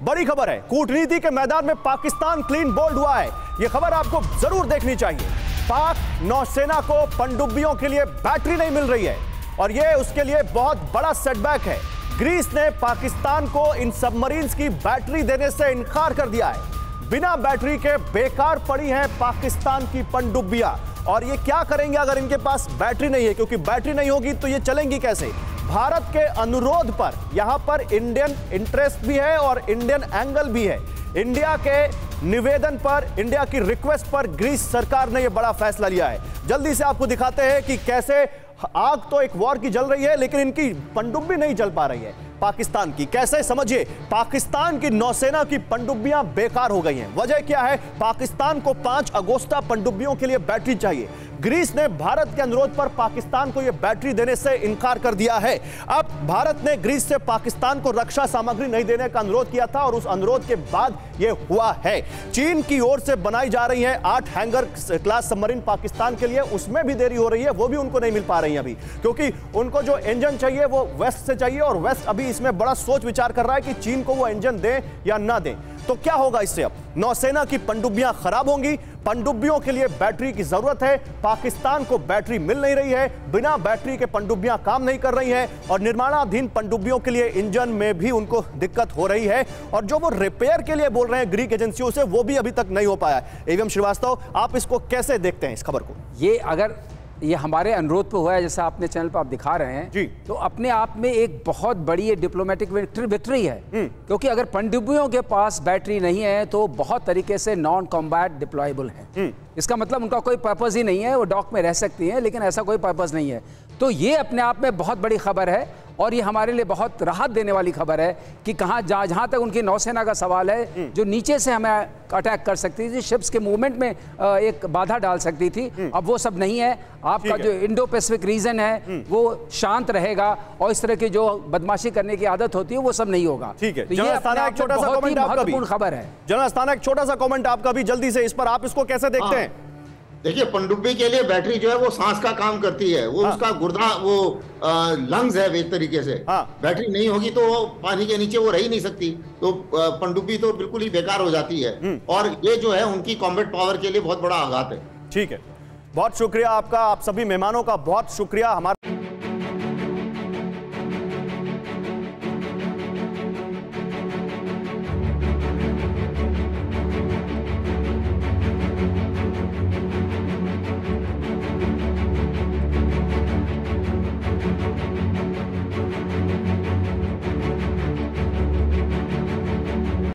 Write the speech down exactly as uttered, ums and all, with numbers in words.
बड़ी खबर है, कूटनीति के मैदान में पाकिस्तान क्लीन बोल्ड हुआ है। यह खबर आपको जरूर देखनी चाहिए। पाक नौसेना को पनडुब्बियों के लिए बैटरी नहीं मिल रही है और यह उसके लिए बहुत बड़ा सेटबैक है। ग्रीस ने पाकिस्तान को इन सबमरीन्स की बैटरी देने से इनकार कर दिया है। बिना बैटरी के बेकार पड़ी हैं पाकिस्तान की पनडुब्बियां। और ये क्या करेंगे अगर इनके पास बैटरी नहीं है, क्योंकि बैटरी नहीं होगी तो ये चलेंगी कैसे। भारत के अनुरोध पर यहां पर इंडियन इंटरेस्ट भी है और इंडियन एंगल भी है। इंडिया के निवेदन पर, इंडिया की रिक्वेस्ट पर ग्रीस सरकार ने यह बड़ा फैसला लिया है। जल्दी से आपको दिखाते हैं कि कैसे आग तो एक वॉर की जल रही है लेकिन इनकी पनडुब्बी नहीं चल पा रही है पाकिस्तान की। कैसे समझिए, पाकिस्तान की नौसेना की पनडुब्बियां बेकार हो गई हैं। वजह क्या है? पाकिस्तान को पांच अगोस्ता पनडुब्बियों के लिए बैटरी चाहिए। ग्रीस ने भारत के अनुरोध पर पाकिस्तान को यह बैटरी देने से इनकार कर दिया है। अब भारत ने ग्रीस से पाकिस्तान को रक्षा सामग्री नहीं देने का अनुरोध किया था और उस अनुरोध के बाद यह हुआ है। चीन की ओर से बनाई जा रही है आठ हैंगर क्लास सबमरीन पाकिस्तान के लिए, उसमें भी देरी हो रही है, वो भी उनको नहीं मिल पा रही है अभी, क्योंकि उनको जो इंजन चाहिए वो वेस्ट से चाहिए और वेस्ट अभी इसमें बड़ा सोच विचार कर रहा है कि चीन को वो इंजन दें या ना दें। तो क्या होगा इससे? अब नौसेना की पनडुब्बियां खराब होंगी, पनडुब्बियों के लिए बैटरी की जरूरत है। पाकिस्तान को बैटरी मिल नहीं रही है, बिना बैटरी के पनडुब्बियां काम नहीं कर रही हैं और निर्माणाधीन पनडुब्बियों के लिए इंजन में भी उनको दिक्कत हो रही है। और जो वो रिपेयर के लिए बोल रहे हैं ग्रीक एजेंसियों से, वो भी अभी तक नहीं हो पाया। एवीएम श्रीवास्तव, आप इसको कैसे देखते हैं इस खबर को? ये अगर ये हमारे अनुरोध पे हुआ है, जैसा आपने चैनल पर आप दिखा रहे हैं जी, तो अपने आप में एक बहुत बड़ी ये डिप्लोमेटिक विक्ट्री है। क्योंकि अगर पनडुब्बियों के पास बैटरी नहीं है तो बहुत तरीके से नॉन कॉम्बैट डिप्लॉयबल है। इसका मतलब उनका कोई पर्पस ही नहीं है, वो डॉक में रह सकती हैं लेकिन ऐसा कोई पर्पस नहीं है। तो ये अपने आप में बहुत बड़ी खबर है और ये हमारे लिए बहुत राहत देने वाली खबर है कि कहाँ जहाँ जहाँ तक उनकी नौसेना का सवाल है, जो नीचे से हमें अटैक कर सकती थी, शिप्स के मूवमेंट में एक बाधा डाल सकती थी, अब वो सब नहीं है। आपका जो इंडो पैसिफिक रीजन है वो शांत रहेगा और इस तरह की जो बदमाशी करने की आदत होती है वो सब नहीं होगा। ठीक है, तो ये एक छोटा सा कमेंट आपका भी, खबर है जनरल अस्थाना, एक छोटा सा कमेंट आपका भी जल्दी से, इस पर आप इसको कैसे देखते हैं? देखिए, पनडुब्बी के लिए बैटरी जो है वो सांस का काम करती है, वो हाँ। उसका गुर्दा, वो आ, लंग्स है एक तरीके से। हाँ। बैटरी नहीं होगी तो वो पानी के नीचे वो रह ही नहीं सकती, तो पनडुब्बी तो बिल्कुल ही बेकार हो जाती है और ये जो है उनकी कॉम्बैट पावर के लिए बहुत बड़ा आघात है। ठीक है, बहुत शुक्रिया आपका, आप सभी मेहमानों का बहुत शुक्रिया। हमारे